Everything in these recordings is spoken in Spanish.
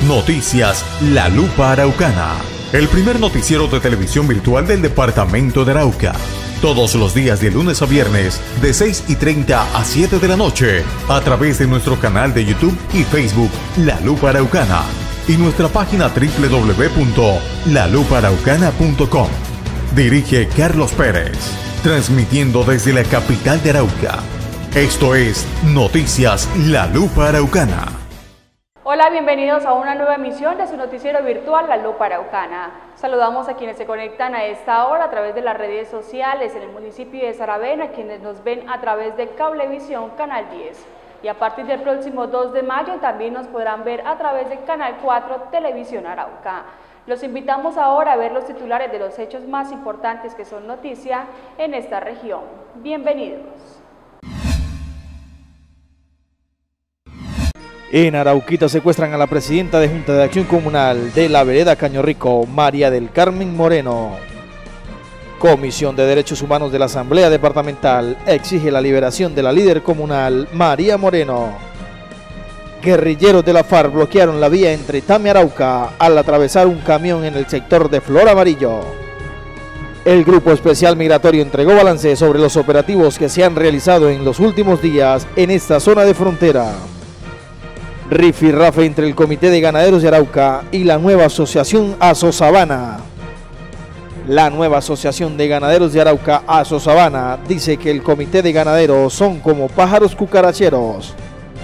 Noticias La Lupa Araucana, el primer noticiero de televisión virtual del departamento de Arauca. Todos los días de lunes a viernes, de 6:30 a 7 de la noche, a través de nuestro canal de YouTube y Facebook La Lupa Araucana y nuestra página www.lalupaaraucana.com. Dirige Carlos Pérez, transmitiendo desde la capital de Arauca. Esto es Noticias La Lupa Araucana. Hola, bienvenidos a una nueva emisión de su noticiero virtual La Lupa Araucana. Saludamos a quienes se conectan a esta hora a través de las redes sociales en el municipio de Saravena, quienes nos ven a través de Cablevisión Canal 10. Y a partir del próximo 2 de mayo también nos podrán ver a través de Canal 4 Televisión Arauca. Los invitamos ahora a ver los titulares de los hechos más importantes que son noticia en esta región. Bienvenidos. En Arauquita secuestran a la presidenta de Junta de Acción Comunal de la vereda Caño Rico, María del Carmen Moreno. Comisión de Derechos Humanos de la Asamblea Departamental exige la liberación de la líder comunal María Moreno. Guerrilleros de la FARC bloquearon la vía entre Tame y Arauca al atravesar un camión en el sector de Flor Amarillo. El Grupo Especial Migratorio entregó balance sobre los operativos que se han realizado en los últimos días en esta zona de frontera. Rifirrafe entre el Comité de Ganaderos de Arauca y la nueva asociación Asosabana. La nueva asociación de ganaderos de Arauca, Asosabana, dice que el comité de ganaderos son como pájaros cucaracheros.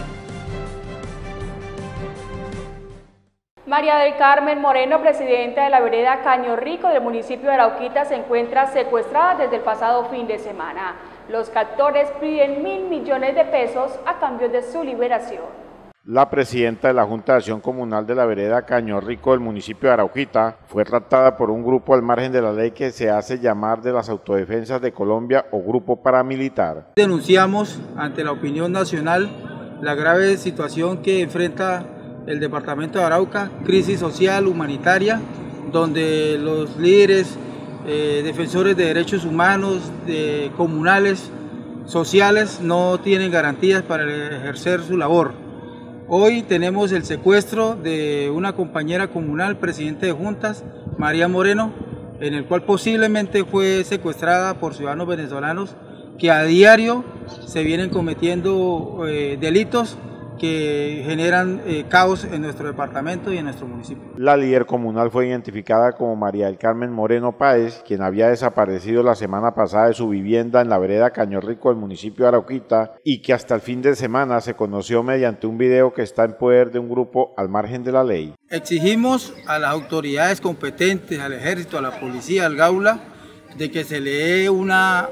María del Carmen Moreno, presidenta de la vereda Caño Rico del municipio de Arauquita, se encuentra secuestrada desde el pasado fin de semana. Los captores piden 1.000 millones de pesos a cambio de su liberación. La presidenta de la Junta de Acción Comunal de la vereda Caño Rico del municipio de Arauquita fue raptada por un grupo al margen de la ley que se hace llamar de las Autodefensas de Colombia o Grupo Paramilitar. Denunciamos ante la opinión nacional la grave situación que enfrenta el departamento de Arauca, crisis social, humanitaria, donde los líderes, defensores de derechos humanos, comunales, sociales, no tienen garantías para ejercer su labor. Hoy tenemos el secuestro de una compañera comunal, presidente de juntas, María Moreno, en el cual posiblemente fue secuestrada por ciudadanos venezolanos que a diario se vienen cometiendo delitos que generan caos en nuestro departamento y en nuestro municipio. La líder comunal fue identificada como María del Carmen Moreno Páez, quien había desaparecido la semana pasada de su vivienda en la vereda Caño Rico del municipio de Arauquita y que hasta el fin de semana se conoció mediante un video que está en poder de un grupo al margen de la ley. Exigimos a las autoridades competentes, al ejército, a la policía, al Gaula, de que se le dé una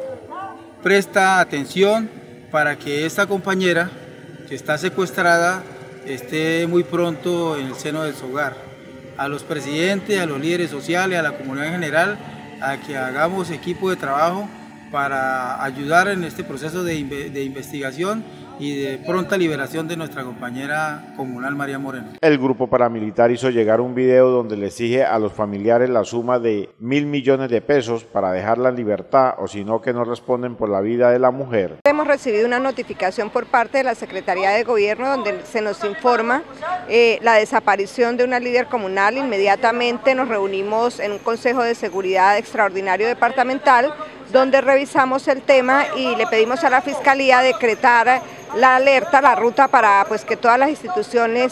presta atención para que esta compañera que está secuestrada esté muy pronto en el seno de su hogar. A los presidentes, a los líderes sociales, a la comunidad en general, a que hagamos equipo de trabajo para ayudar en este proceso de investigación y de pronta liberación de nuestra compañera comunal María Moreno. El grupo paramilitar hizo llegar un video donde le exige a los familiares la suma de 1.000 millones de pesos para dejarla en libertad o si no que no responden por la vida de la mujer. Hemos recibido una notificación por parte de la Secretaría de Gobierno donde se nos informa la desaparición de una líder comunal. Inmediatamente nos reunimos en un Consejo de Seguridad Extraordinario Departamental donde revisamos el tema y le pedimos a la Fiscalía decretar la alerta, la ruta para que todas las instituciones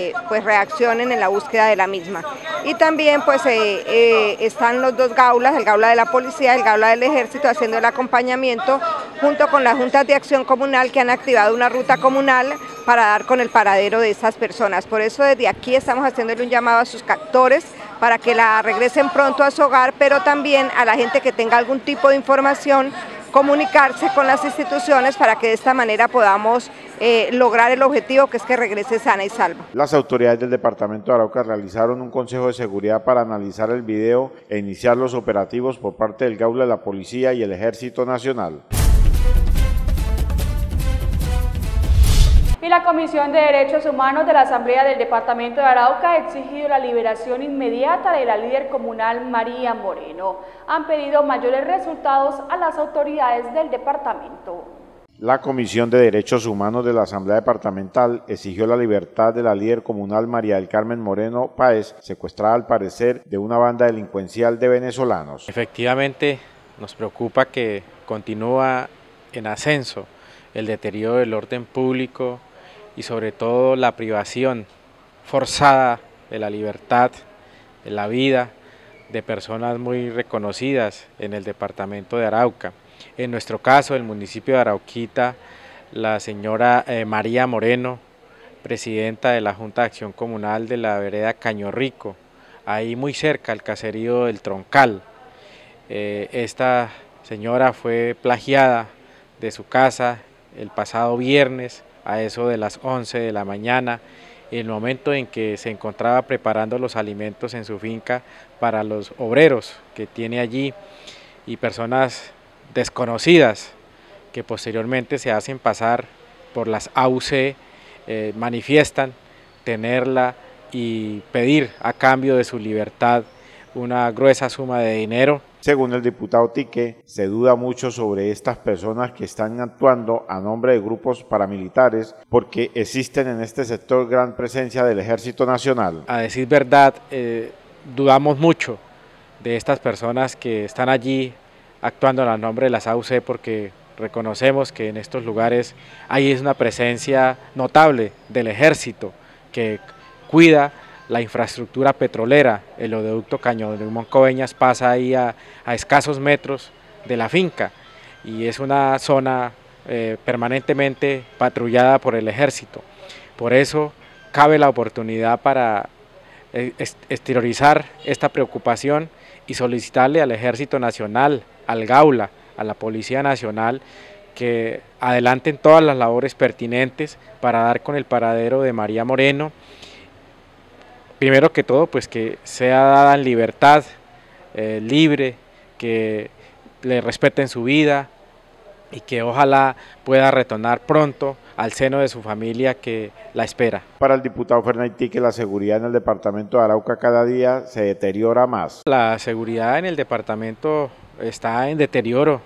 reaccionen en la búsqueda de la misma. Y también están los dos gaulas, el gaula de la policía, el gaula del ejército, haciendo el acompañamiento junto con las juntas de acción comunal que han activado una ruta comunal para dar con el paradero de estas personas. Por eso desde aquí estamos haciéndole un llamado a sus captores para que la regresen pronto a su hogar, pero también a la gente que tenga algún tipo de información, comunicarse con las instituciones para que de esta manera podamos lograr el objetivo, que es que regrese sana y salva. Las autoridades del departamento de Arauca realizaron un consejo de seguridad para analizar el video e iniciar los operativos por parte del Gaula de la Policía y el Ejército Nacional. Y la Comisión de Derechos Humanos de la Asamblea del Departamento de Arauca ha exigido la liberación inmediata de la líder comunal María Moreno. Han pedido mayores resultados a las autoridades del departamento. La Comisión de Derechos Humanos de la Asamblea Departamental exigió la libertad de la líder comunal María del Carmen Moreno Páez, secuestrada al parecer de una banda delincuencial de venezolanos. Efectivamente, nos preocupa que continúa en ascenso el deterioro del orden público y sobre todo la privación forzada de la libertad, de la vida de personas muy reconocidas en el departamento de Arauca. En nuestro caso, el municipio de Arauquita, la señora María Moreno, presidenta de la Junta de Acción Comunal de la vereda Caño Rico, ahí muy cerca al caserío del Troncal. Esta señora fue plagiada de su casa el pasado viernes a eso de las 11 de la mañana, en el momento en que se encontraba preparando los alimentos en su finca para los obreros que tiene allí y personas desconocidas que posteriormente se hacen pasar por las AUC, manifiestan tenerla y pedir a cambio de su libertad una gruesa suma de dinero. Según el diputado Tique, se duda mucho sobre estas personas que están actuando a nombre de grupos paramilitares porque existen en este sector gran presencia del Ejército Nacional. A decir verdad, dudamos mucho de estas personas que están allí actuando a nombre de las AUC porque reconocemos que en estos lugares hay una presencia notable del Ejército que cuida la infraestructura petrolera. El oleoducto Caño de Moncoveñas pasa ahí a escasos metros de la finca y es una zona permanentemente patrullada por el Ejército. Por eso cabe la oportunidad para exteriorizar esta preocupación y solicitarle al Ejército Nacional, al Gaula, a la Policía Nacional, que adelanten todas las labores pertinentes para dar con el paradero de María Moreno. Primero que todo, pues que sea dada en libertad, libre, que le respeten su vida y que ojalá pueda retornar pronto al seno de su familia que la espera. Para el diputado Fernández Tique, la seguridad en el departamento de Arauca cada día se deteriora más. La seguridad en el departamento está en deterioro.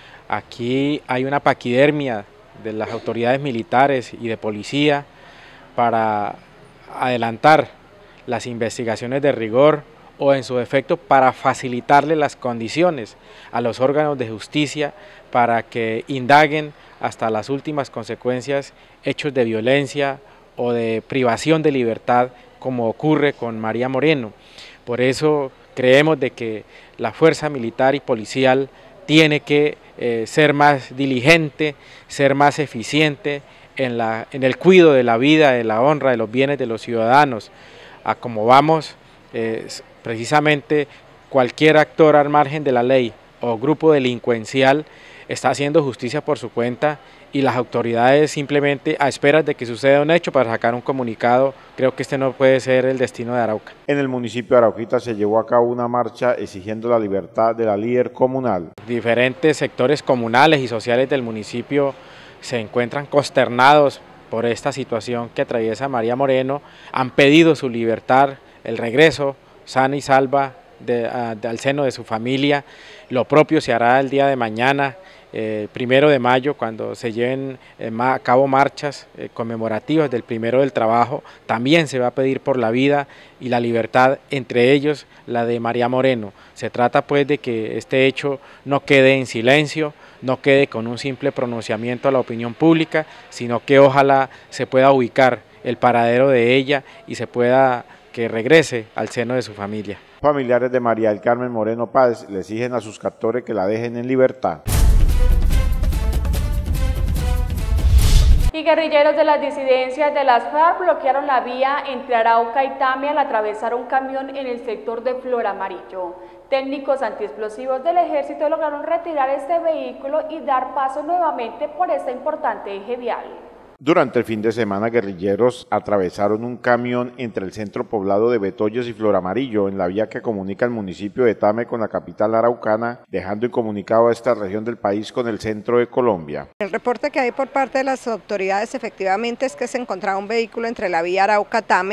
Aquí hay una paquidermia de las autoridades militares y de policía para adelantar las investigaciones de rigor o en su defecto para facilitarle las condiciones a los órganos de justicia para que indaguen hasta las últimas consecuencias hechos de violencia o de privación de libertad como ocurre con María Moreno. Por eso creemos de que la fuerza militar y policial tiene que ser más diligente, ser más eficiente en el cuidado de la vida, de la honra, de los bienes de los ciudadanos. A como vamos, precisamente cualquier actor al margen de la ley o grupo delincuencial está haciendo justicia por su cuenta y las autoridades simplemente a esperas de que suceda un hecho para sacar un comunicado. Creo que este no puede ser el destino de Arauca. En el municipio de Arauquita se llevó a cabo una marcha exigiendo la libertad de la líder comunal. Diferentes sectores comunales y sociales del municipio se encuentran consternados por esta situación que atraviesa María Moreno, han pedido su libertad, el regreso sana y salva al seno de su familia. Lo propio se hará el día de mañana, 1 de mayo, cuando se lleven a cabo marchas conmemorativas del 1 del trabajo. También se va a pedir por la vida y la libertad, entre ellos la de María Moreno. Se trata pues de que este hecho no quede en silencio, no quede con un simple pronunciamiento a la opinión pública, sino que ojalá se pueda ubicar el paradero de ella y se pueda que regrese al seno de su familia. Familiares de María del Carmen Moreno Páez le exigen a sus captores que la dejen en libertad. Y guerrilleros de las disidencias de las FARC bloquearon la vía entre Arauca y Tamia al atravesar un camión en el sector de Flor Amarillo. Técnicos antiexplosivos del ejército lograron retirar este vehículo y dar paso nuevamente por este importante eje vial. Durante el fin de semana, guerrilleros atravesaron un camión entre el centro poblado de Betollos y Flor Amarillo, en la vía que comunica el municipio de Tame con la capital araucana, dejando incomunicado a esta región del país con el centro de Colombia. El reporte que hay por parte de las autoridades efectivamente es que se encontraba un vehículo entre la vía Arauca-Tame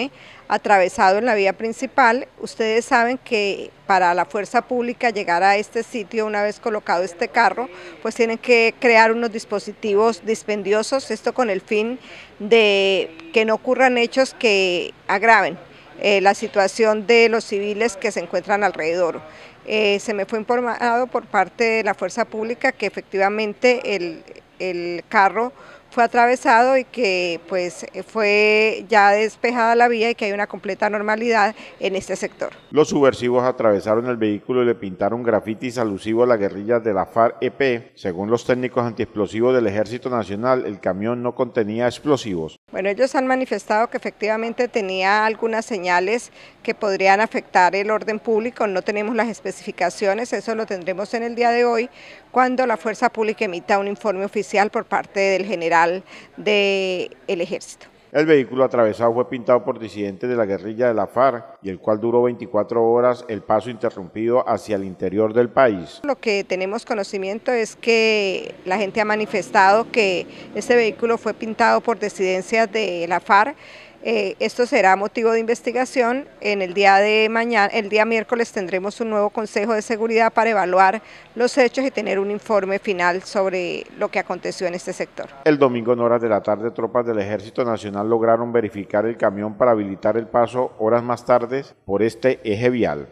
atravesado en la vía principal. Ustedes saben que para la fuerza pública llegar a este sitio, una vez colocado este carro, pues tienen que crear unos dispositivos dispendiosos, esto con el fin de que no ocurran hechos que agraven la situación de los civiles que se encuentran alrededor. Se me fue informado por parte de la fuerza pública que efectivamente el carro fue atravesado y que pues fue ya despejada la vía y que hay una completa normalidad en este sector. Los subversivos atravesaron el vehículo y le pintaron grafitis alusivos a las guerrillas de la FARC-EP. Según los técnicos antiexplosivos del Ejército Nacional, el camión no contenía explosivos. Bueno, ellos han manifestado que efectivamente tenía algunas señales que podrían afectar el orden público. No tenemos las especificaciones, eso lo tendremos en el día de hoy, cuando la fuerza pública emita un informe oficial por parte del general del Ejército. El vehículo atravesado fue pintado por disidentes de la guerrilla de la FARC y el cual duró 24 horas el paso interrumpido hacia el interior del país. Lo que tenemos conocimiento es que la gente ha manifestado que este vehículo fue pintado por disidencias de la FARC. Esto será motivo de investigación. En el día de mañana, el día miércoles, tendremos un nuevo Consejo de Seguridad para evaluar los hechos y tener un informe final sobre lo que aconteció en este sector. El domingo en horas de la tarde, tropas del Ejército Nacional lograron verificar el camión para habilitar el paso horas más tarde por este eje vial.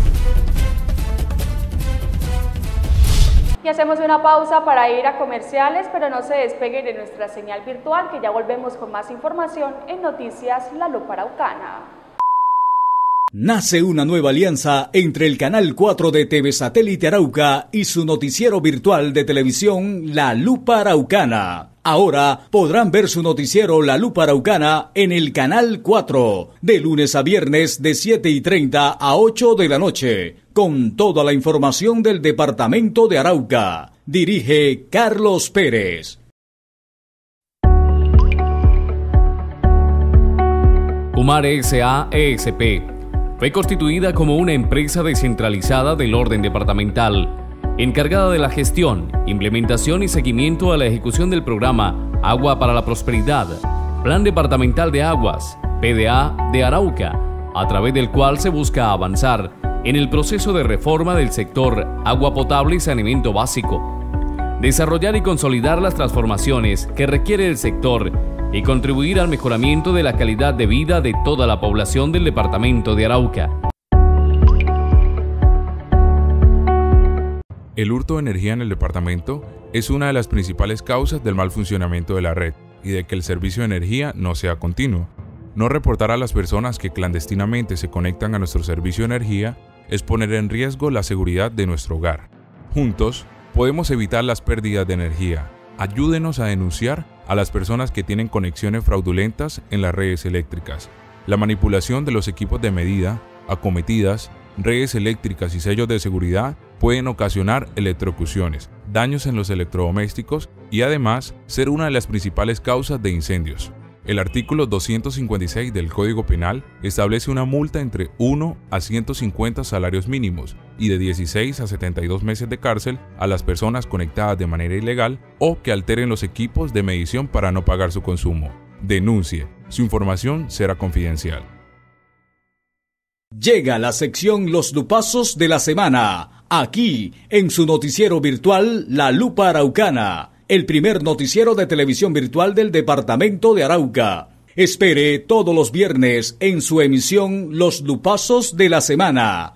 Y hacemos una pausa para ir a comerciales, pero no se despeguen de nuestra señal virtual, que ya volvemos con más información en Noticias La Lupa Araucana. Nace una nueva alianza entre el Canal 4 de TV Satélite Arauca y su noticiero virtual de televisión La Lupa Araucana. Ahora podrán ver su noticiero La Lupa Araucana en el Canal 4, de lunes a viernes de 7:30 a 8 de la noche, con toda la información del departamento de Arauca. Dirige Carlos Pérez. Umar S.A.E.S.P. fue constituida como una empresa descentralizada del orden departamental, encargada de la gestión, implementación y seguimiento a la ejecución del programa Agua para la Prosperidad, Plan Departamental de Aguas, PDA de Arauca, a través del cual se busca avanzar en el proceso de reforma del sector agua potable y saneamiento básico, desarrollar y consolidar las transformaciones que requiere el sector y contribuir al mejoramiento de la calidad de vida de toda la población del departamento de Arauca. El hurto de energía en el departamento es una de las principales causas del mal funcionamiento de la red y de que el servicio de energía no sea continuo. No reportar a las personas que clandestinamente se conectan a nuestro servicio de energía es poner en riesgo la seguridad de nuestro hogar. Juntos, podemos evitar las pérdidas de energía. Ayúdenos a denunciar a las personas que tienen conexiones fraudulentas en las redes eléctricas. La manipulación de los equipos de medida, acometidas, redes eléctricas y sellos de seguridad pueden ocasionar electrocuciones, daños en los electrodomésticos y además ser una de las principales causas de incendios. El artículo 256 del Código Penal establece una multa entre 1 a 150 salarios mínimos y de 16 a 72 meses de cárcel a las personas conectadas de manera ilegal o que alteren los equipos de medición para no pagar su consumo. Denuncie. Su información será confidencial. Llega la sección Los Lupazos de la Semana, aquí en su noticiero virtual La Lupa Araucana, el primer noticiero de televisión virtual del departamento de Arauca. Espere todos los viernes en su emisión Los Lupazos de la Semana.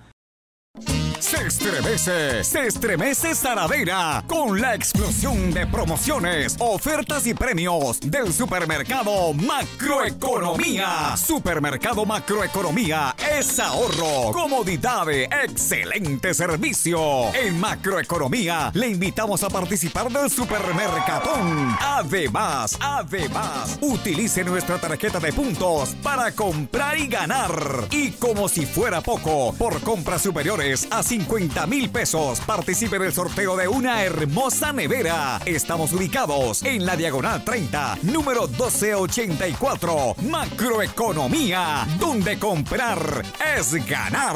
Se estremece Saravena con la explosión de promociones, ofertas y premios del Supermercado Macroeconomía. Supermercado Macroeconomía es ahorro, comodidad, excelente servicio. En Macroeconomía le invitamos a participar del Supermercatón. Además, utilice nuestra tarjeta de puntos para comprar y ganar. Y como si fuera poco, por compras superiores a 50,000 pesos, participe del sorteo de una hermosa nevera. Estamos ubicados en la Diagonal 30, número 1284. Macroeconomía, donde comprar es ganar.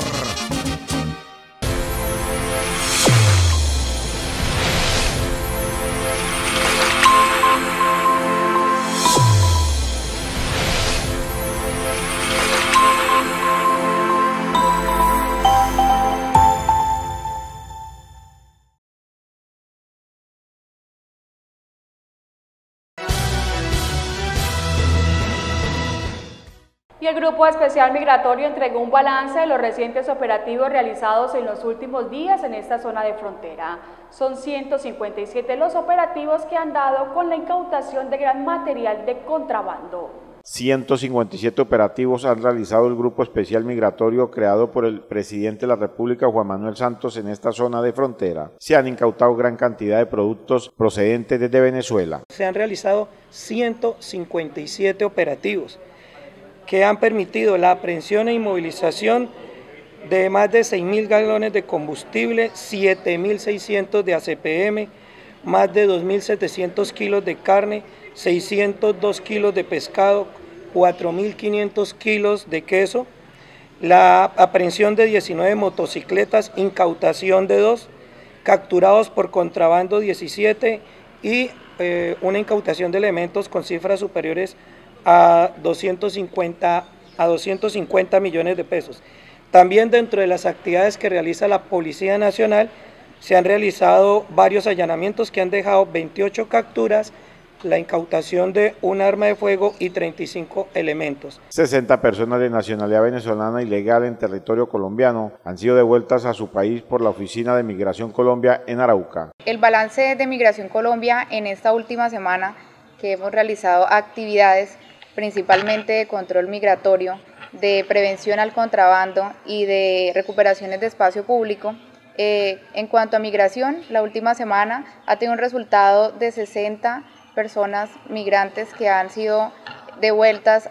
Y el Grupo Especial Migratorio entregó un balance de los recientes operativos realizados en los últimos días en esta zona de frontera. Son 157 los operativos que han dado con la incautación de gran material de contrabando. 157 operativos han realizado el Grupo Especial Migratorio creado por el presidente de la República, Juan Manuel Santos, en esta zona de frontera. Se han incautado gran cantidad de productos procedentes desde Venezuela. Se han realizado 157 operativos que han permitido la aprehensión e inmovilización de más de 6.000 galones de combustible, 7.600 de ACPM, más de 2.700 kilos de carne, 602 kilos de pescado, 4.500 kilos de queso, la aprehensión de 19 motocicletas, incautación de 2, capturados por contrabando 17 y una incautación de elementos con cifras superiores a 250 millones de pesos. También dentro de las actividades que realiza la Policía Nacional se han realizado varios allanamientos que han dejado 28 capturas, la incautación de un arma de fuego y 35 elementos. 60 personas de nacionalidad venezolana ilegal en territorio colombiano han sido devueltas a su país por la Oficina de Migración Colombia en Arauca. El balance de Migración Colombia en esta última semana, que hemos realizado actividades principalmente de control migratorio, de prevención al contrabando y de recuperaciones de espacio público. En cuanto a migración, la última semana ha tenido un resultado de 60 personas migrantes que han sido devueltas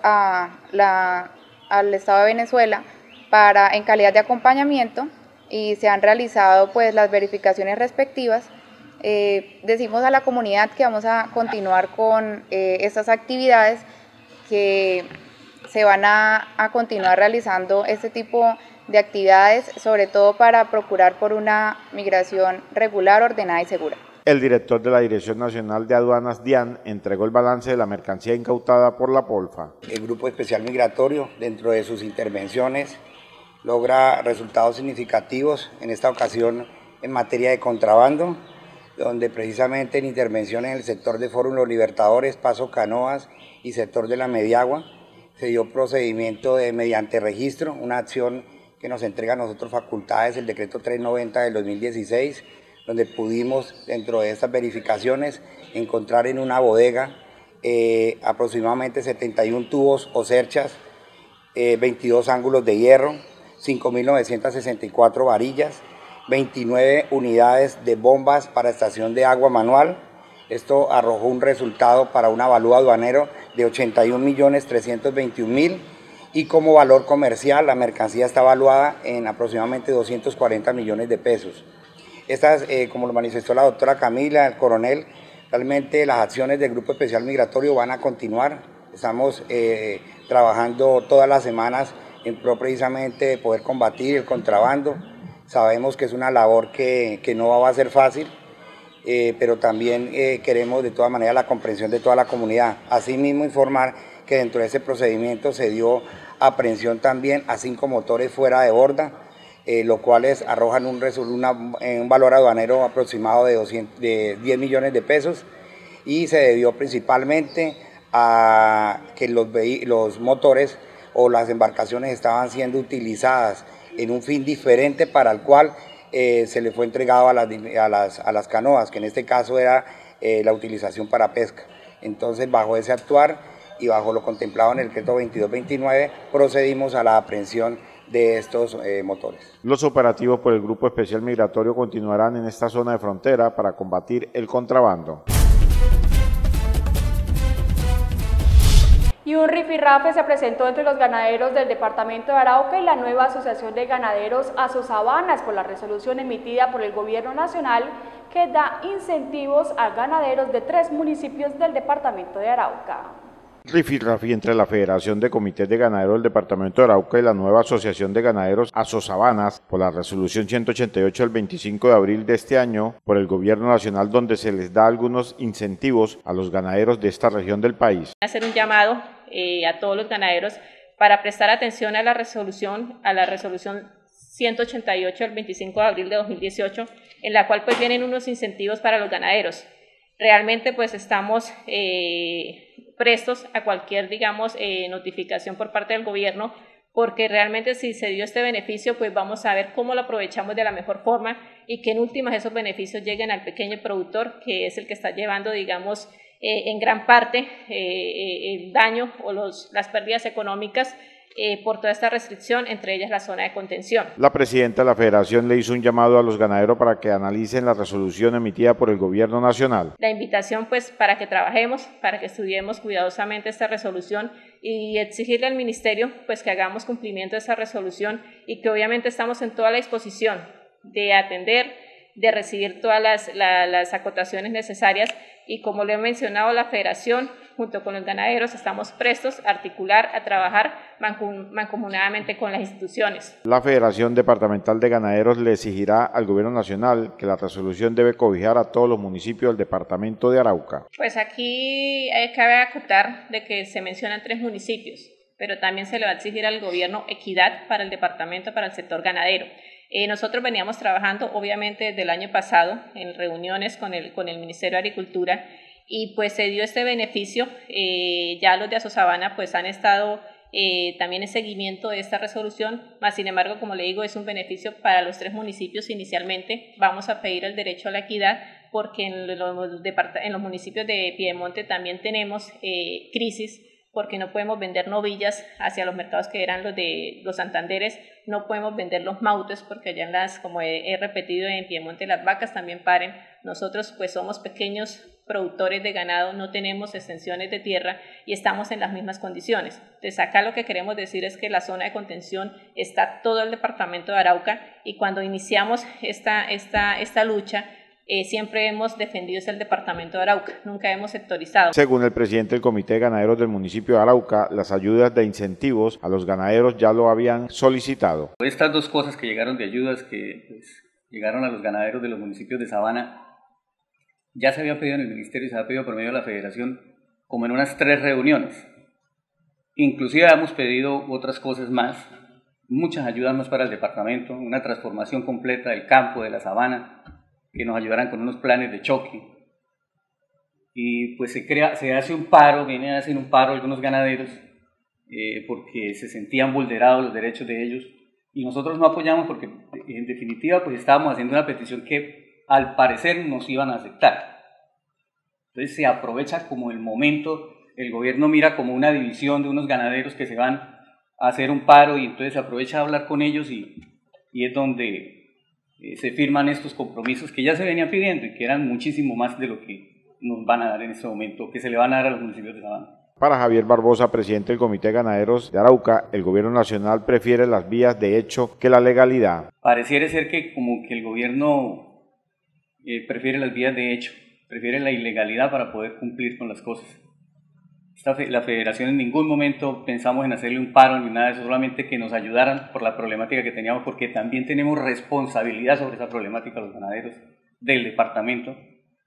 al Estado de Venezuela en calidad de acompañamiento, y se han realizado pues las verificaciones respectivas. Decimos a la comunidad que vamos a continuar con estas actividades, que se van a continuar realizando este tipo de actividades, sobre todo para procurar por una migración regular, ordenada y segura. El director de la Dirección Nacional de Aduanas, DIAN, entregó el balance de la mercancía incautada por la Polfa. El Grupo Especial Migratorio, dentro de sus intervenciones, logra resultados significativos, en esta ocasión en materia de contrabando, donde precisamente en intervención en el sector de Fórum Los Libertadores, Paso Canoas y sector de la Mediagua, se dio procedimiento mediante registro, una acción que nos entrega a nosotros facultades, el decreto 390 del 2016, donde pudimos, dentro de estas verificaciones, encontrar en una bodega aproximadamente 71 tubos o cerchas, 22 ángulos de hierro, 5.964 varillas, 29 unidades de bombas para estación de agua manual. Esto arrojó un resultado para un avalúo aduanero de 81.321.000, y como valor comercial la mercancía está evaluada en aproximadamente 240 millones de pesos. Estas, como lo manifestó la doctora Camila, el coronel, realmente las acciones del Grupo Especial Migratorio van a continuar. Estamos trabajando todas las semanas en pro precisamente de poder combatir el contrabando. Sabemos que es una labor que no va a ser fácil, pero también queremos de todas maneras la comprensión de toda la comunidad. Asimismo, informar que dentro de ese procedimiento se dio aprehensión también a 5 motores fuera de borda, los cuales arrojan un valor aduanero aproximado de 10 millones de pesos, y se debió principalmente a que los motores o las embarcaciones estaban siendo utilizadas en un fin diferente para el cual se le fue entregado a las canoas, que en este caso era la utilización para pesca. Entonces, bajo ese actuar y bajo lo contemplado en el decreto 2229, procedimos a la aprehensión de estos motores. Los operativos por el Grupo Especial Migratorio continuarán en esta zona de frontera para combatir el contrabando. Y un rifirrafe se presentó entre los ganaderos del departamento de Arauca y la nueva Asociación de Ganaderos Azosabanas por la resolución emitida por el Gobierno Nacional que da incentivos a ganaderos de 3 municipios del departamento de Arauca. Rifirrafe entre la Federación de Comités de Ganaderos del Departamento de Arauca y la nueva Asociación de Ganaderos Azosabanas por la resolución 188 del 25 de abril de este año por el Gobierno Nacional, donde se les da algunos incentivos a los ganaderos de esta región del país. Hacer un llamado a todos los ganaderos para prestar atención a la resolución 188 del 25 de abril de 2018, en la cual pues vienen unos incentivos para los ganaderos. Realmente pues estamos prestos a cualquier, digamos, notificación por parte del gobierno, porque realmente si se dio este beneficio, pues vamos a ver cómo lo aprovechamos de la mejor forma y que en últimas esos beneficios lleguen al pequeño productor, que es el que está llevando, digamos, en gran parte el daño o las pérdidas económicas por toda esta restricción, entre ellas la zona de contención. La presidenta de la Federación le hizo un llamado a los ganaderos para que analicen la resolución emitida por el Gobierno Nacional. La invitación pues para que trabajemos, para que estudiemos cuidadosamente esta resolución y exigirle al Ministerio pues que hagamos cumplimiento de esa resolución y que obviamente estamos en toda la disposición de atender, de recibir todas las acotaciones necesarias y como lo he mencionado, la Federación junto con los ganaderos estamos prestos a articular, a trabajar mancomunadamente con las instituciones. La Federación Departamental de Ganaderos le exigirá al Gobierno Nacional que la resolución debe cobijar a todos los municipios del departamento de Arauca. Pues aquí cabe acotar de que se mencionan 3 municipios, pero también se le va a exigir al gobierno equidad para el departamento, para el sector ganadero. Nosotros veníamos trabajando obviamente desde el año pasado en reuniones con el Ministerio de Agricultura y pues se dio este beneficio. Ya los de Azosabana pues han estado también en seguimiento de esta resolución, más sin embargo, como le digo, es un beneficio para los 3 municipios inicialmente. Vamos a pedir el derecho a la equidad porque en los municipios de Piedemonte también tenemos crisis, porque no podemos vender novillas hacia los mercados que eran los de los Santanderes, no podemos vender los mautes porque allá como he repetido en Piedemonte las vacas también paren. Nosotros pues somos pequeños productores de ganado, no tenemos extensiones de tierra y estamos en las mismas condiciones. Entonces acá lo que queremos decir es que la zona de contención está todo el departamento de Arauca y cuando iniciamos esta lucha siempre hemos defendido el departamento de Arauca, nunca hemos sectorizado. Según el presidente del Comité de Ganaderos del municipio de Arauca, las ayudas de incentivos a los ganaderos ya lo habían solicitado. Estas 2 cosas que llegaron de ayudas que pues, llegaron a los ganaderos de los municipios de Sabana, ya se había pedido en el ministerio y se había pedido por medio de la federación como en unas 3 reuniones. Inclusive hemos pedido otras cosas más, muchas ayudas más para el departamento, una transformación completa del campo, de la sabana, que nos ayudaran con unos planes de choque. Y pues se hace un paro, vienen a hacer un paro algunos ganaderos porque se sentían vulnerados los derechos de ellos y nosotros no apoyamos porque en definitiva pues estábamos haciendo una petición que al parecer nos iban a aceptar. Entonces se aprovecha como el momento, el gobierno mira como una división de unos ganaderos que se van a hacer un paro y entonces se aprovecha a hablar con ellos y es donde se firman estos compromisos que ya se venían pidiendo y que eran muchísimo más de lo que nos van a dar en este momento, que se le van a dar a los municipios de Sabana. Para Javier Barbosa, presidente del Comité de Ganaderos de Arauca, el gobierno nacional prefiere las vías de hecho que la legalidad. Pareciera ser que como que el gobierno prefiere las vías de hecho, prefiere la ilegalidad para poder cumplir con las cosas. La federación en ningún momento pensamos en hacerle un paro ni nada de eso, solamente que nos ayudaran por la problemática que teníamos, porque también tenemos responsabilidad sobre esa problemática los ganaderos del departamento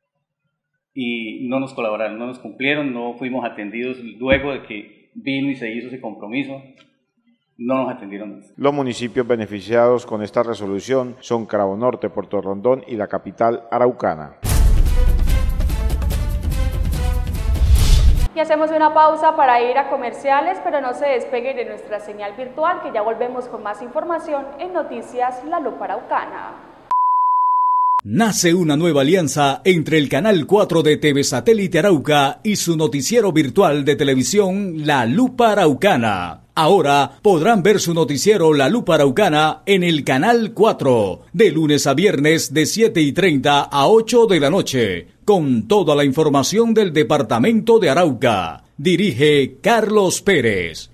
y no nos colaboraron, no nos cumplieron, no fuimos atendidos luego de que vino y se hizo ese compromiso, no nos atendieron más. Los municipios beneficiados con esta resolución son Carabobo Norte, Puerto Rondón y la capital araucana. Y hacemos una pausa para ir a comerciales, pero no se despeguen de nuestra señal virtual, que ya volvemos con más información en Noticias La Lupa Araucana. Nace una nueva alianza entre el Canal 4 de TV Satélite Arauca y su noticiero virtual de televisión La Lupa Araucana. Ahora podrán ver su noticiero La Lupa Araucana en el Canal 4, de lunes a viernes de 7:30 a 8 de la noche, con toda la información del departamento de Arauca. Dirige Carlos Pérez.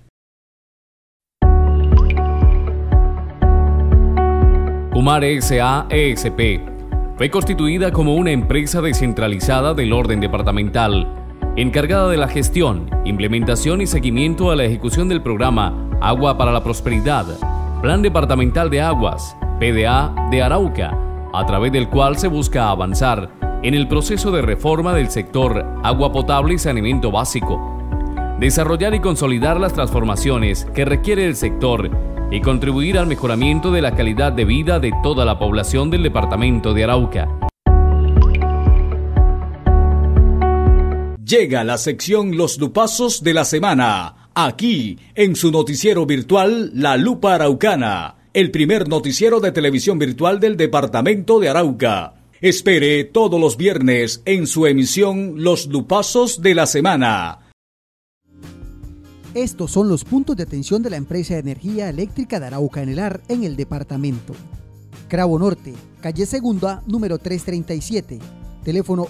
Umar S.A.E.S.P. fue constituida como una empresa descentralizada del orden departamental, encargada de la gestión, implementación y seguimiento a la ejecución del programa Agua para la Prosperidad, Plan Departamental de Aguas, PDA de Arauca, a través del cual se busca avanzar en el proceso de reforma del sector agua potable y saneamiento básico, desarrollar y consolidar las transformaciones que requiere el sector y contribuir al mejoramiento de la calidad de vida de toda la población del departamento de Arauca. Llega la sección Los Lupazos de la Semana, aquí en su noticiero virtual La Lupa Araucana, el primer noticiero de televisión virtual del departamento de Arauca. Espere todos los viernes en su emisión Los Lupazos de la Semana. Estos son los puntos de atención de la empresa de energía eléctrica de Arauca Enelar en el departamento. Cravo Norte, calle Segunda, número 337, teléfono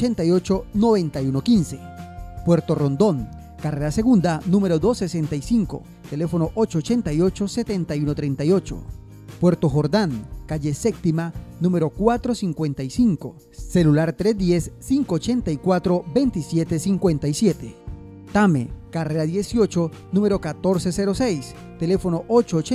888-9115. Puerto Rondón, carrera Segunda, número 265, teléfono 888-7138. Puerto Jordán, calle Séptima, número 455, celular 310-584-2757. Tame, carrera 18, número 1406, teléfono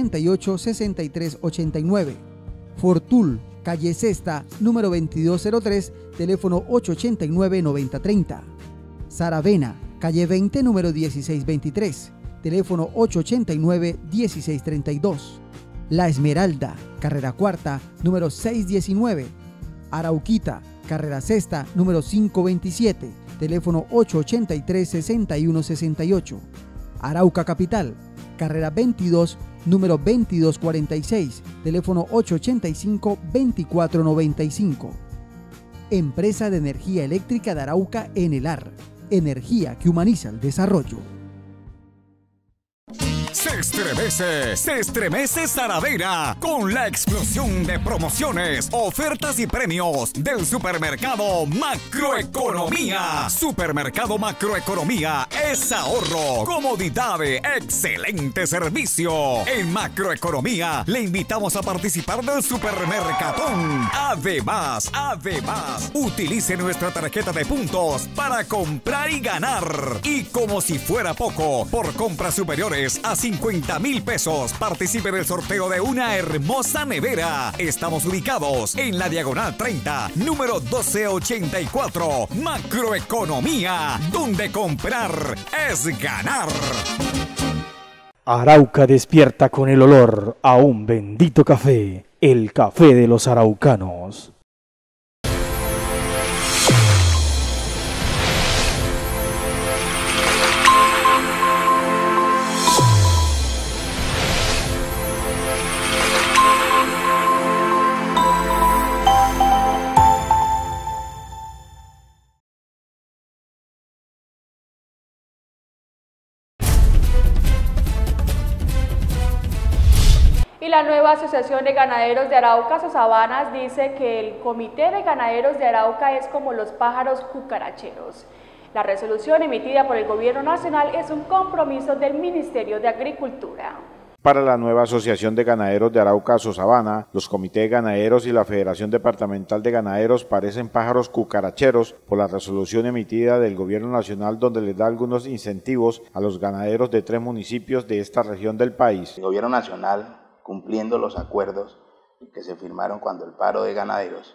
888-6389. Fortul, calle Sexta, número 2203, teléfono 889-9030. Saravena, calle 20, número 1623, teléfono 889-1632. La Esmeralda, carrera cuarta, número 619. Arauquita, carrera sexta, número 527, teléfono 883-6168. Arauca Capital, carrera 22, número 2246, teléfono 885-2495. Empresa de Energía Eléctrica de Arauca Enelar, energía que humaniza el desarrollo. Se estremece Saravena con la explosión de promociones, ofertas y premios del Supermercado Macroeconomía. Supermercado Macroeconomía es ahorro, comodidad, excelente servicio. En Macroeconomía le invitamos a participar del Supermercatón. Además, utilice nuestra tarjeta de puntos para comprar y ganar. Y como si fuera poco, por compras superiores a 50,000 pesos, participe del sorteo de una hermosa nevera. Estamos ubicados en la Diagonal 30, número 1284. Macroeconomía, donde comprar es ganar. Arauca despierta con el olor a un bendito café, el café de los araucanos. Y la nueva Asociación de Ganaderos de Arauca, Sosabanas, dice que el Comité de Ganaderos de Arauca es como los pájaros cucaracheros. La resolución emitida por el Gobierno Nacional es un compromiso del Ministerio de Agricultura. Para la nueva Asociación de Ganaderos de Arauca, Sosabana, los comités de ganaderos y la Federación Departamental de Ganaderos parecen pájaros cucaracheros por la resolución emitida del Gobierno Nacional, donde les da algunos incentivos a los ganaderos de 3 municipios de esta región del país. El Gobierno Nacional, cumpliendo los acuerdos que se firmaron cuando el paro de ganaderos,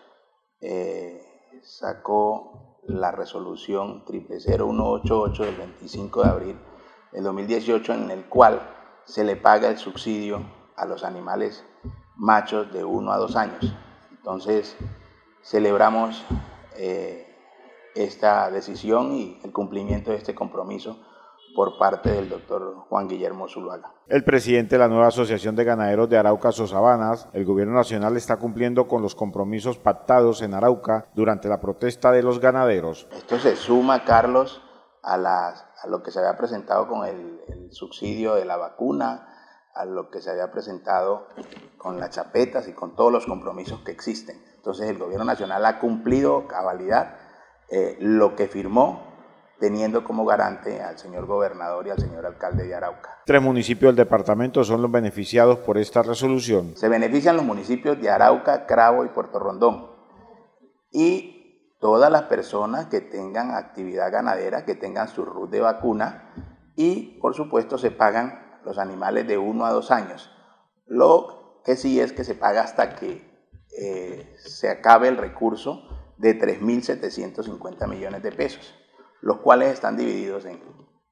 sacó la resolución 000188 del 25 de abril del 2018, en el cual se le paga el subsidio a los animales machos de 1 a 2 años. Entonces, celebramos esta decisión y el cumplimiento de este compromiso por parte del doctor Juan Guillermo Zuluaga. El presidente de la nueva Asociación de Ganaderos de Arauca, Sosabanas, el Gobierno Nacional está cumpliendo con los compromisos pactados en Arauca durante la protesta de los ganaderos. Esto se suma, Carlos, a lo que se había presentado con el subsidio de la vacuna, a lo que se había presentado con las chapetas y con todos los compromisos que existen. Entonces el Gobierno Nacional ha cumplido cabalidad lo que firmó, teniendo como garante al señor gobernador y al señor alcalde de Arauca. 3 municipios del departamento son los beneficiados por esta resolución. Se benefician los municipios de Arauca, Cravo y Puerto Rondón. Y todas las personas que tengan actividad ganadera, que tengan su RUT de vacuna, y por supuesto se pagan los animales de 1 a 2 años. Lo que sí es que se paga hasta que se acabe el recurso de 3.750 millones de pesos. Los cuales están divididos en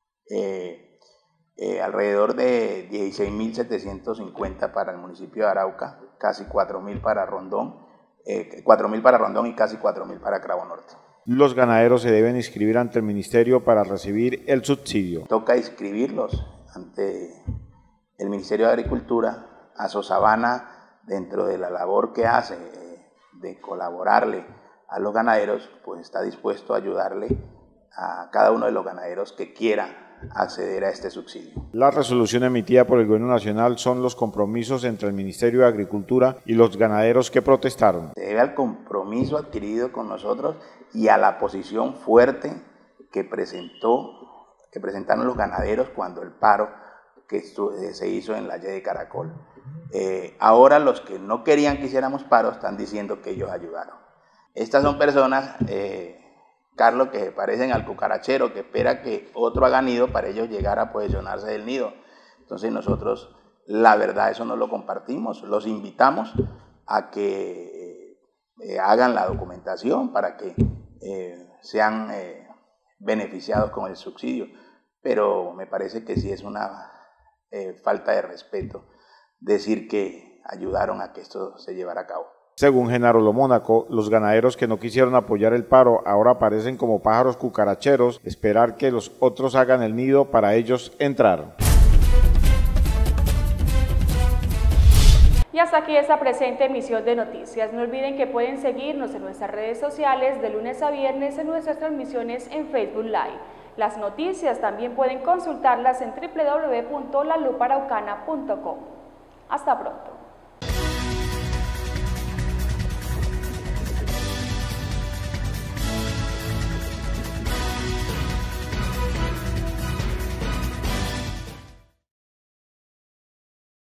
alrededor de 16.750 para el municipio de Arauca, casi 4.000 para Rondón, 4.000 para Rondón y casi 4.000 para Cravo Norte. Los ganaderos se deben inscribir ante el ministerio para recibir el subsidio. Toca inscribirlos ante el Ministerio de Agricultura. Asosabana, dentro de la labor que hace de colaborarle a los ganaderos, pues está dispuesto a ayudarle a cada uno de los ganaderos que quiera acceder a este subsidio. La resolución emitida por el Gobierno Nacional son los compromisos entre el Ministerio de Agricultura y los ganaderos que protestaron. Se debe al compromiso adquirido con nosotros y a la posición fuerte que presentaron los ganaderos cuando el paro que se hizo en la Y de Caracol. Ahora los que no querían que hiciéramos paro están diciendo que ellos ayudaron. Estas son personas, Carlos, que se parecen al cucarachero que espera que otro haga nido para ellos llegar a posicionarse del nido. Entonces nosotros, la verdad, eso no lo compartimos. Los invitamos a que hagan la documentación para que sean beneficiados con el subsidio. Pero me parece que sí es una falta de respeto decir que ayudaron a que esto se llevara a cabo. Según Genaro Lomónaco, los ganaderos que no quisieron apoyar el paro ahora aparecen como pájaros cucaracheros, esperar que los otros hagan el nido para ellos entrar. Y hasta aquí esta presente emisión de noticias. No olviden que pueden seguirnos en nuestras redes sociales de lunes a viernes en nuestras transmisiones en Facebook Live. Las noticias también pueden consultarlas en www.laluparaucana.com. Hasta pronto.